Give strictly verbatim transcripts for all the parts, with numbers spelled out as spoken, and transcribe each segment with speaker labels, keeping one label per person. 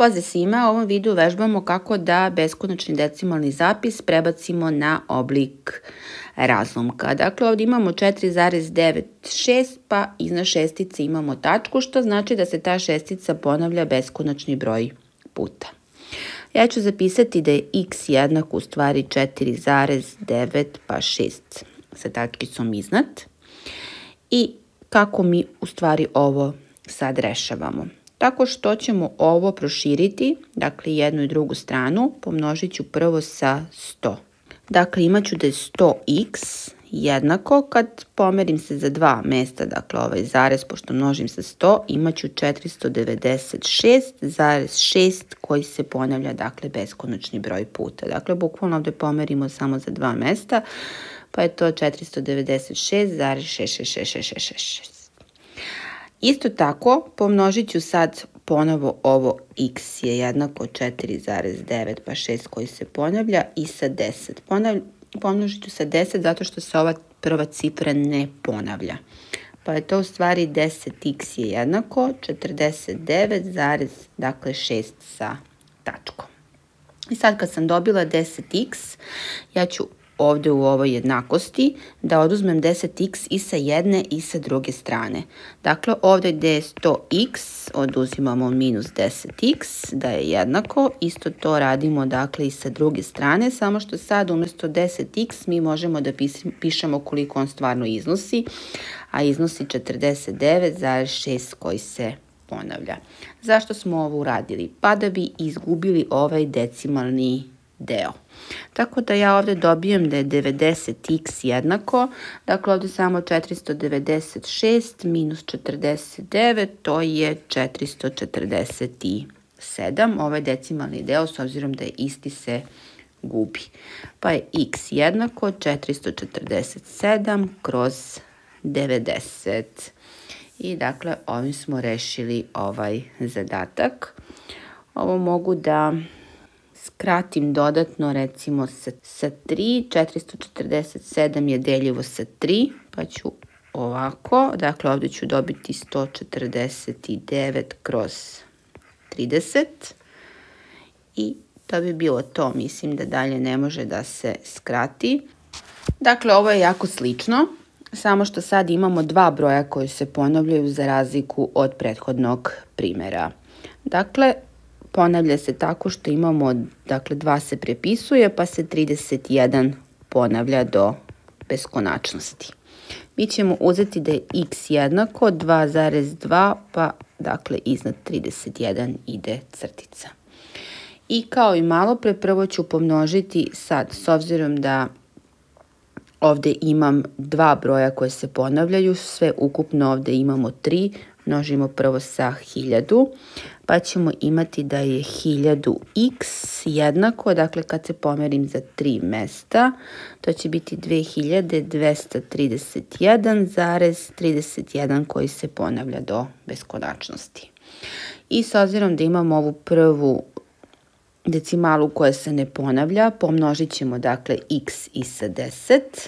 Speaker 1: Pozdrav svima, u ovom videu vežbamo kako da beskonačni decimalni zapis prebacimo na oblik razlomka. Dakle, ovdje imamo četiri zarez devedeset šest, pa iznad šestice imamo tačku, što znači da se ta šestica ponavlja beskonačni broj puta. Ja ću zapisati da je x jednako u stvari četiri zarez devet pa šest sa tačkicom iznad. I kako mi u stvari ovo sad rešavamo? Tako što ćemo ovo proširiti, dakle jednu i drugu stranu, pomnožit ću prvo sa sto. Dakle, imat ću da je sto x jednako, kad pomerim se za dva mesta, dakle ovaj zarez, pošto množim sa sto, imat ću četiristo devedeset šest zarez šest koji se ponavlja, dakle, beskonačni broj puta. Dakle, bukvalno ovdje pomerimo samo za dva mesta, pa je to četiristo devedeset šest zarez šest šest šest šest šest šest. Isto tako, pomnožit ću sad ponovo ovo x je jednako četiri zarez devet pa šest koji se ponavlja i sa deset. Pomnožit ću sa deset zato što se ova prva cifra ne ponavlja. Pa je to u stvari deset x je jednako četrdeset devet zarez šest sa tačkom. I sad kad sam dobila deset x, ja ću ovdje u ovoj jednakosti da oduzmem deset x i sa jedne i sa druge strane. Dakle, ovdje gdje je sto x oduzimamo minus deset x da je jednako. Isto to radimo dakle i sa druge strane, samo što sad umjesto deset x mi možemo da pišemo koliko on stvarno iznosi, a iznosi četrdeset devet zarez šest koji se ponavlja. Zašto smo ovo uradili? Pa da bi izgubili ovaj decimalni deo. Tako da ja ovdje dobijem da je devedeset x jednako, dakle ovdje samo četiristo devedeset šest minus četrdeset devet, to je četiristo četrdeset sedam. Ovaj decimalni deo, s obzirom da je isti, se gubi. Pa je x jednako četiristo četrdeset sedam kroz devedeset. I dakle ovim smo rešili ovaj zadatak. Ovo mogu da skratim dodatno, recimo sa, sa tri, četiristo četrdeset sedam je deljivo sa tri, pa ću ovako, dakle ovdje ću dobiti sto četrdeset devet kroz trideset i to bi bilo to, mislim da dalje ne može da se skrati. Dakle, ovo je jako slično, samo što sad imamo dva broja koji se ponavljaju za razliku od prethodnog primjera. Dakle, ponavlja se tako što imamo, dakle dva se prepisuje pa se trideset jedan ponavlja do beskonačnosti. Mi ćemo uzeti da je x jednako dva zarez dva pa dakle iznad trideset jedan ide crtica. I kao i malo pre, prvo ću pomnožiti sad, s obzirom da ovdje imam dva broja koje se ponavljaju, sve ukupno ovdje imamo tri, množimo prvo sa hiljadu, pa ćemo imati da je hiljadu x jednako, dakle kad se pomerim za tri mesta, to će biti dve hiljade dvesta trideset jedan zarez trideset jedan koji se ponavlja do beskonačnosti. I s obzirom da imamo ovu prvu decimalu koja se ne ponavlja, pomnožit ćemo dakle x i sa deset.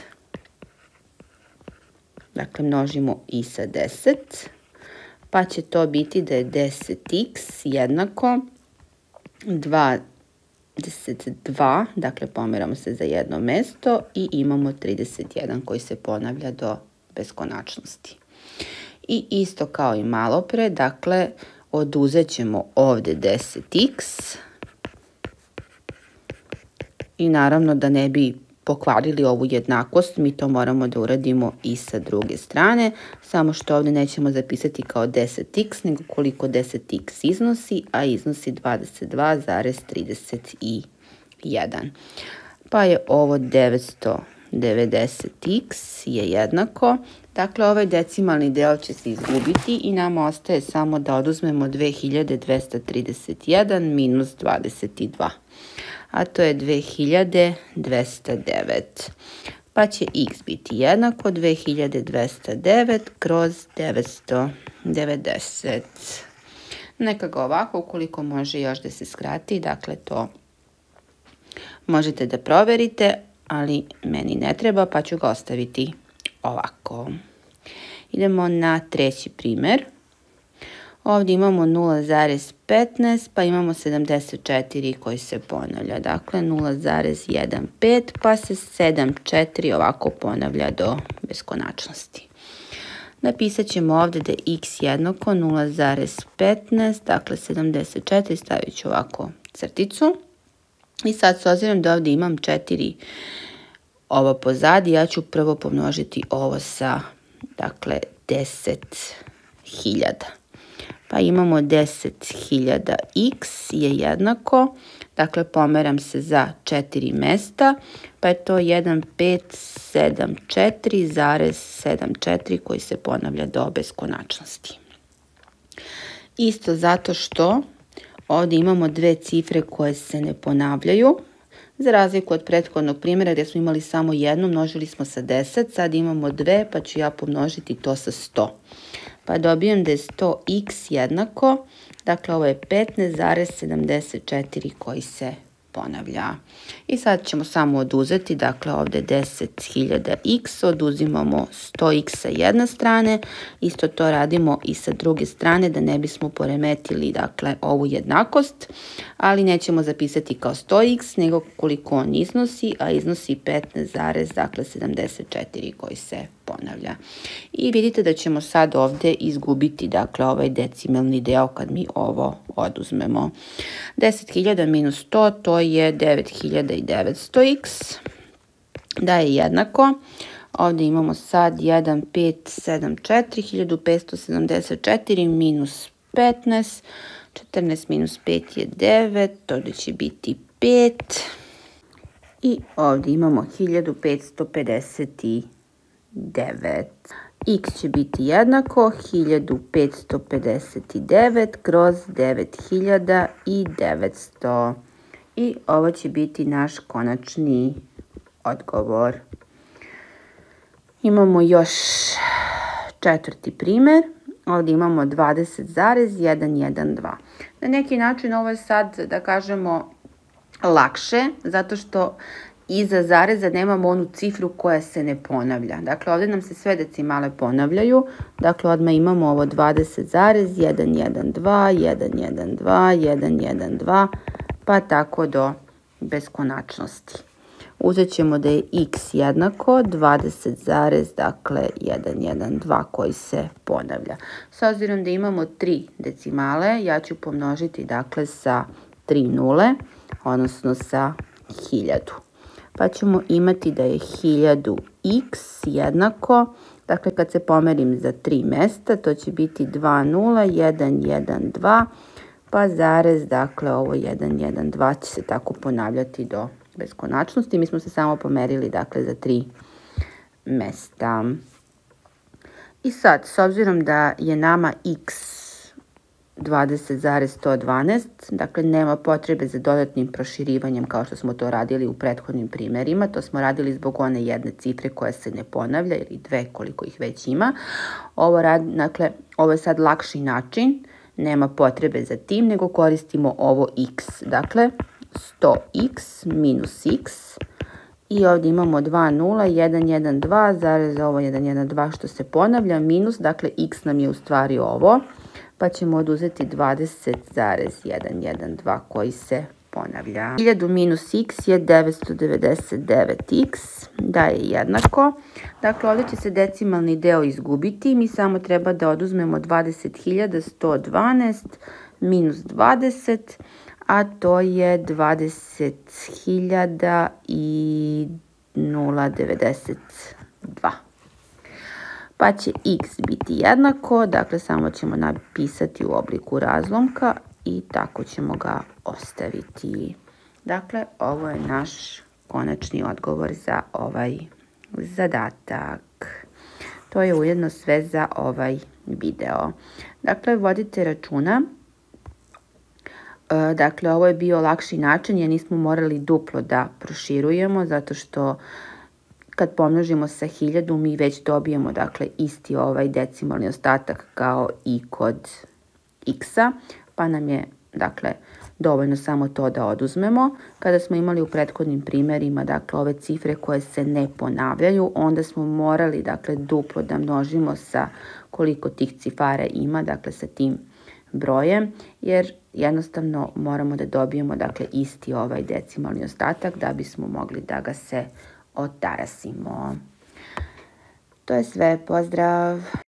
Speaker 1: Dakle, množimo i sa deset. Pa će to biti da je deset x jednako dvadeset dva, dakle pomeramo se za jedno mesto i imamo trideset jedan koji se ponavlja do beskonačnosti. I isto kao i malo pre, dakle oduzet ćemo ovdje deset x i naravno da ne bi pokvarili ovu jednakost, mi to moramo da uradimo i sa druge strane, samo što ovdje nećemo zapisati kao deset x, nego koliko deset x iznosi, a iznosi dvadeset dva zarez trideset jedan. Pa je ovo devetsto devedeset x je jednako, dakle ovaj decimalni deo će se izgubiti i nama ostaje samo da oduzmemo dve hiljade dvesta trideset jedan minus dvadeset dva. A to je dve hiljade dvesta devet. Pa će x biti jednako dve hiljade dvesta devet kroz devetsto devedeset. Neka ga ovako, ukoliko može još da se skrati, dakle to možete da proverite, ali meni ne treba, pa ću ga ostaviti ovako. Idemo na treći primjer. Ovdje imamo nula zarez petnaest, pa imamo sedamdeset četiri koji se ponavlja. Dakle, nula zarez pet, pa se sedam četiri ovako ponavlja do beskonačnosti. Napisat ćemo ovdje da je x jednako nula zarez petnaest, dakle sedamdeset četiri, stavit ću ovako crticu. I sad, s obzirom da ovdje imam četiri ovo pozadi, ja ću prvo pomnožiti ovo sa, dakle, deset hiljada. Pa imamo deset hiljada x je jednako, dakle pomeram se za četiri mesta, pa je to jedan pet sedam četiri zarez sedam četiri koji se ponavlja do beskonačnosti. Isto zato što ovdje imamo dve cifre koje se ne ponavljaju, za razliku od prethodnog primjera gdje smo imali samo jednu, množili smo sa deset, sad imamo dve, pa ću ja pomnožiti to sa sto. Pa dobijem da je sto x jednako, dakle ovo je petnaest zarez sedamdeset četiri koji se ponavlja. I sad ćemo samo oduzeti, dakle ovdje deset hiljada x, oduzimamo sto x sa jedne strane, isto to radimo i sa druge strane da ne bismo poremetili, dakle, ovu jednakost, ali nećemo zapisati kao sto x, nego koliko on iznosi, a iznosi petnaest zarez sedamdeset četiri koji se ponavlja. I vidite da ćemo sad ovdje izgubiti, dakle, ovaj decimalni deo kad mi ovo oduzmemo. deset hiljada minus sto, to je devet hiljada devetsto x, da je jednako. Ovdje imamo sad jedan pet sedam četiri, hiljadu petsto sedamdeset četiri minus petnaest, četrnaest minus pet je devet, ovdje će biti pet. I ovdje imamo hiljadu petsto pedeset devet. X će biti jednako hiljadu petsto pedeset devet kroz devet hiljada devetsto. I ovo će biti naš konačni odgovor. Imamo još četvrti primjer. Ovdje imamo dvadeset zarez jedsto dva. Na neki način ovo je sad, da kažemo, lakše, zato što iza zareza nemamo onu cifru koja se ne ponavlja. Dakle, ovdje nam se sve decimale ponavljaju. Dakle, odmah imamo ovo dvadeset zarez jedsto dva, jedsto dva, jedsto dva, pa tako do beskonačnosti. Uzet ćemo da je x jednako dvadeset zarez jedsto dva koji se ponavlja. S obzirom da imamo tri decimale, ja ću pomnožiti, dakle, sa tri nule, odnosno sa hiljadu. Pa ćemo imati da je hiljadu x jednako, dakle kad se pomerim za tri mesta, to će biti dva nula jedan jedan dva, pa zarez, dakle ovo jedan jedan dva će se tako ponavljati do beskonačnosti. Mi smo se samo pomerili, dakle, za tri mesta. I sad, s obzirom da je nama x dvadeset zarez sto dvanaest, dakle nema potrebe za dodatnim proširivanjem kao što smo to radili u prethodnim primjerima. To smo radili zbog one jedne cifre koja se ne ponavlja ili dve koliko ih već ima. Ovo, rad, dakle, ovo je sad lakši način, nema potrebe za tim, nego koristimo ovo x. Dakle, sto x minus x i ovdje imamo dva nula jedan jedan dva zarez ovo jedan jedan dva što se ponavlja minus, dakle x nam je u stvari ovo. Pa ćemo oduzeti dvadeset zarez jedsto dvadeset koji se ponavlja. hiljadu minus x je devetsto devedeset devet x, da je jednako. Dakle, ovdje će se decimalni deo izgubiti. Mi samo treba da oduzmemo dvadeset hiljada sto dvanaest minus dvadeset, a to je dvadeset hiljada devedeset dva. Pa će x biti jednako, dakle samo ćemo napisati u obliku razlomka i tako ćemo ga ostaviti. Dakle, ovo je naš konačni odgovor za ovaj zadatak. To je ujedno sve za ovaj video. Dakle, vodite računa. Dakle, ovo je bio lakši način jer nismo morali duplo da proširujemo, zato što kad pomnožimo sa hiljadu, mi već dobijemo, dakle, isti ovaj decimalni ostatak kao i kod x-a, pa nam je, dakle, dovoljno samo to da oduzmemo. Kada smo imali u prethodnim primjerima, dakle, ove cifre koje se ne ponavljaju, onda smo morali, dakle, duplo da množimo sa koliko tih cifara ima, dakle, sa tim brojem, jer jednostavno moramo da dobijemo dakle isti ovaj decimalni ostatak da bismo mogli da ga se otarasimo. To je sve, pozdrav!